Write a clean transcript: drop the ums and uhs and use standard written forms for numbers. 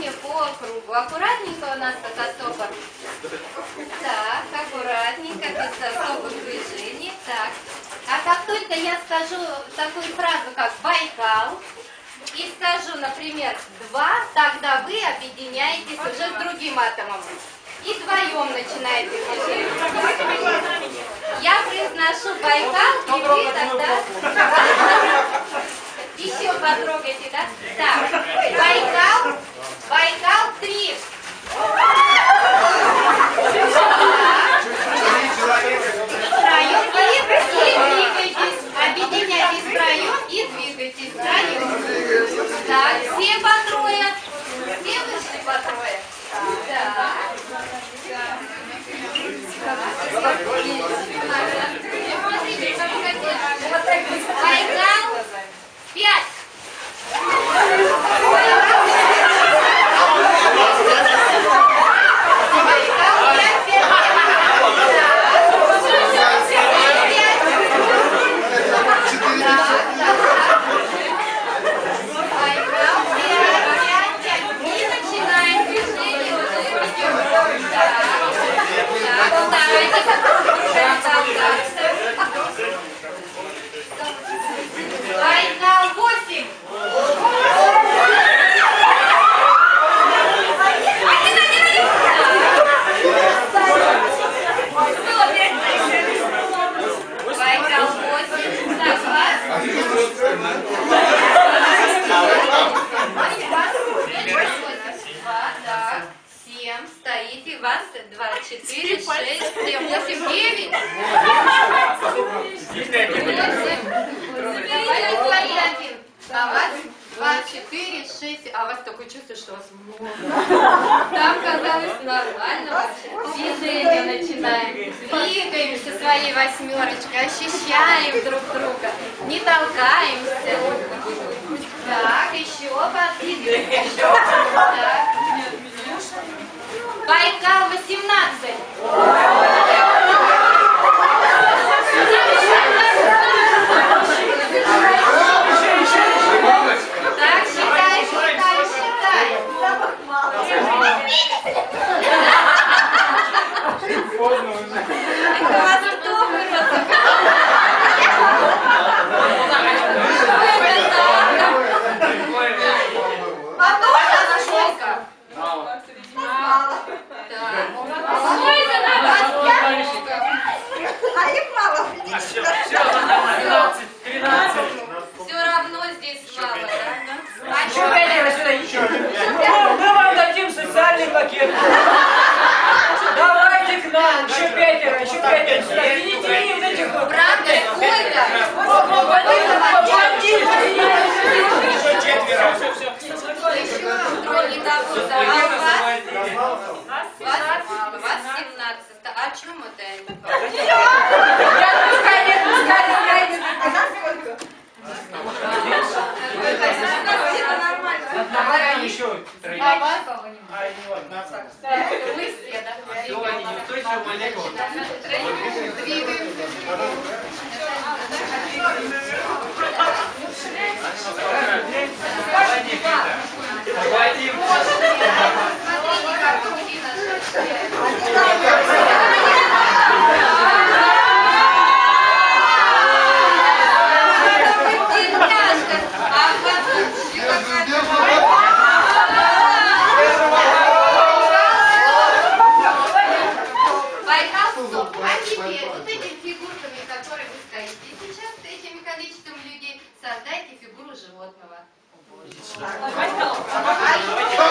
движение по кругу. Аккуратненько у нас как особо. Так, аккуратненько, без особых движений. Так. А как только я скажу такую фразу, как Байкал, и скажу, например, 2, тогда вы объединяетесь уже с другим атомом. И вдвоем начинаете движение. Я произношу Байкал, и вы тогда еще потрогайте, да? Так, Байкал 3. Втроем и двигайтесь. Объединяйтесь втроем и двигайтесь втроем. Так, все по трое. Все вышли по трое. Так. Байкал 5. Байкал 8. Байкал 8. Так, 7. Стоите. Вас 2, 4, 6, 7, 8, 9. 8. А вас 2, 4, 6. А у вас такое чувство, что у вас много. Там казалось нормально вообще. Движение начинаем. Двигаемся своей восьмерочкой. Ощущаем друг друга. Не толкаемся. Так, еще подвигаемся. Так. Байкал 18. Так, считай. Это у вас кто вырос? Потом она шелка. А их мало. Все равно здесь мало, да? А что мы вам дадим социальный пакет. Давайте к нам. Еще пятеро. Видите, не вот этих вот. правда, сколько? Еще четверо. Еще трое недовольны. А вас 17. А о чем это? Давай еще троих. А вас? Вы все, да? Устойчивая молекула. Смотрите, как руки наши.